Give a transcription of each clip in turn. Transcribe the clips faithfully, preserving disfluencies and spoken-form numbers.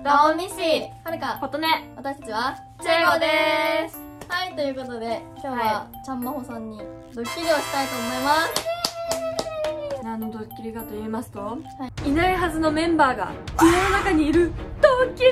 ダオミシはるか、 ことね、 私たちはチェゴです。 はい、ということで今日は、 はちゃんまほさんにドッキリをしたいと思います。 何のドッキリかと言いますと、 はい、 いないはずのメンバーが家の中にいるドッキリ。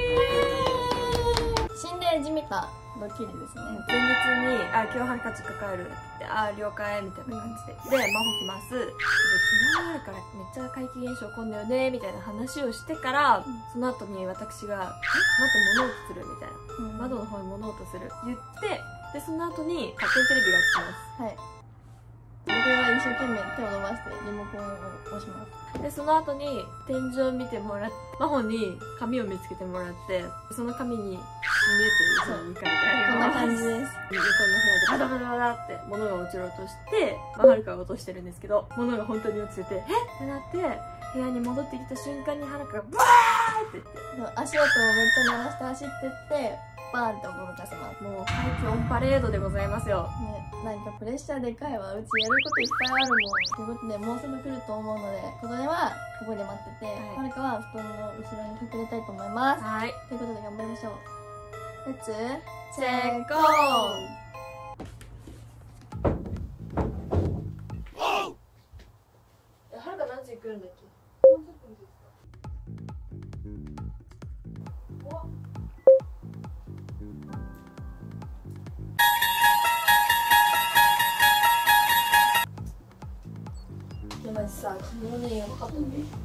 心霊じみたドッキリですね。 前日に「あ、今日はるか実家帰る」って言って「あ、了解」みたいな感じで「で、真帆来ます」「昨日の夜からめっちゃ怪奇現象起こんだよね」みたいな話をしてから、うん、その後に私が「え、待って物音する」みたいな、うん、窓の方に物音する言って、でその後に勝手にテレビがつきます。はい、 僕は一生懸命手を伸ばしてリモコンを押します。 でその後に天井を見てもらって、真帆に紙を見つけてもらって、その紙に「死んで」というふうに書いてあります。 こんな感じです。 横の部屋でバタバタバタって物が落ちろうとして、まあ、はるかが落としてるんですけど、物が本当に落ちてて「えっ!」ってなって部屋に戻ってきた瞬間にはるかがブワーって言って、 足音をめっちゃ鳴らして走ってってバーンって驚かせます。 もう怪奇オンパレードでございますよ。 ね、なんかプレッシャーでかいわ。うちやることいっぱいあるもん。ということでもうすぐ来ると思うので、ここではここで待ってて、はるかは布団の後ろに隠れたいと思います。はい。ということで頑張りましょう。レッツチェックオン。 え、はるか何時に来るんだっけ？さ、昨日ね、やばかったね。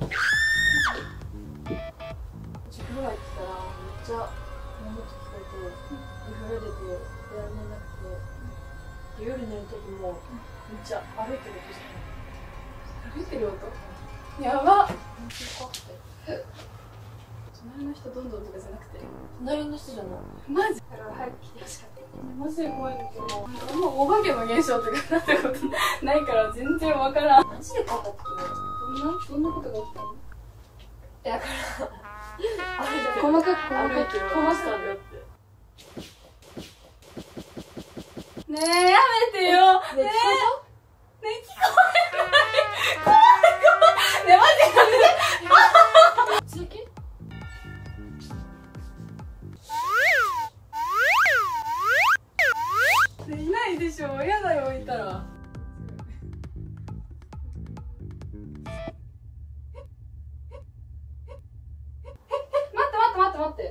じゅっぷんぐらい来たら、めっちゃ物音聞こえて、インフレ出て、部屋寝なくて、夜寝るときも、めっちゃ歩いてる音じゃない。歩いてる音？やばっ！本当に怖くて。隣の人どんどんとかじゃなくて、隣の人じゃない。マジ？だから早く来てほしかった。マジで怖いんだけど、あんまお化けの現象とかなったことないから全然わからん。マジで怖かったっけ？どんな、どんなことが起きたの？いや、だから、あれじゃ細かく細かくこぼしたんだよって。ねえ、やめてよ。ねえ、ねえ、聞こえない。怖い怖い。ねえ、マジでやめて。続き？いないでしょ。やだよ、いたら。待って。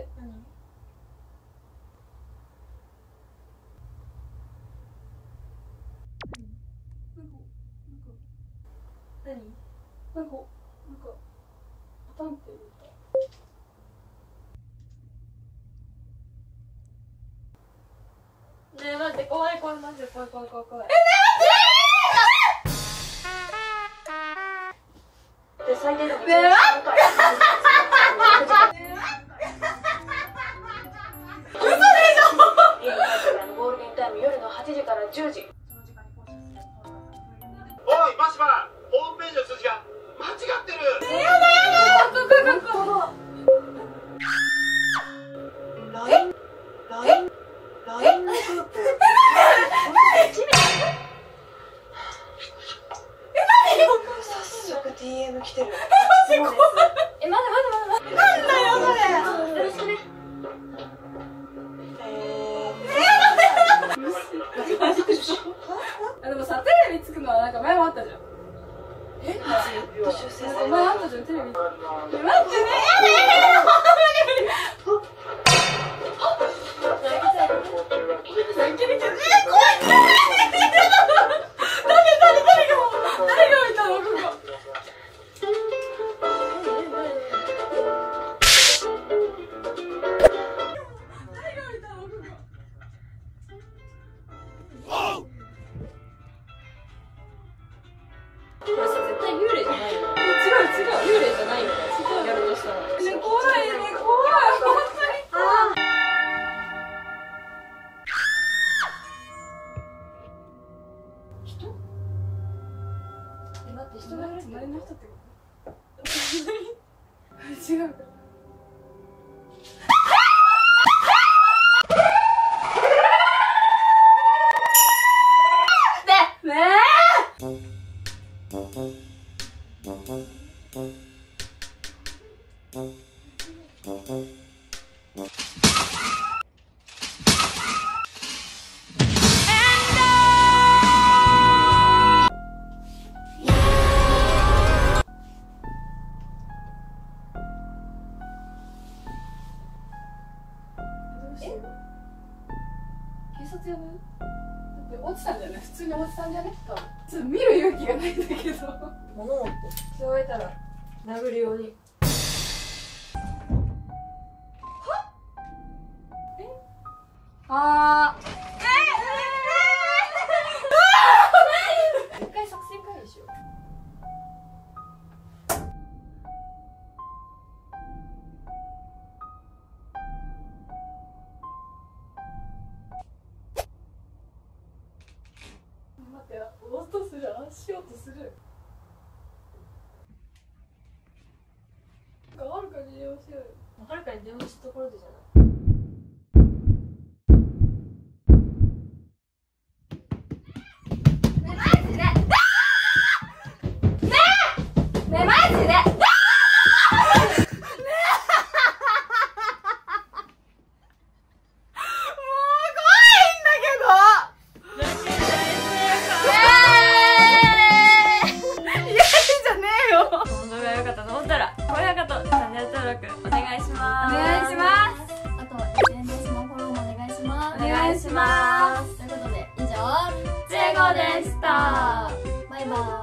何？なんか、なんか、パタンって言った。ねえ、待って、怖い怖い、マジで怖い怖い怖い怖い。え、ねえ、待って！で、最低でも。ねえ、待って！じゅうじ。 おい、マシマ、ホームページの数字が間違ってる。 やだやだ、ここここ。 ライン、ライン、ライングループ。早速 ディーエム 来てる。そうです。 殺やむ？だって落ちたんじゃない？普通に落ちたんじゃね？多分ちょっと見る勇気がないんだけど物持って人がいたら殴るように。はっ？え？あーえー、一回作戦会議しよう。待って、押すとする、あしようとする。なんかはるかに電話しようよ。はるかに電話したところでじゃない。 お願いします。お願いします。あと エスエヌエス のフォローもお願いします。お願いします。ということで以上、チェゴでした。バイバイ。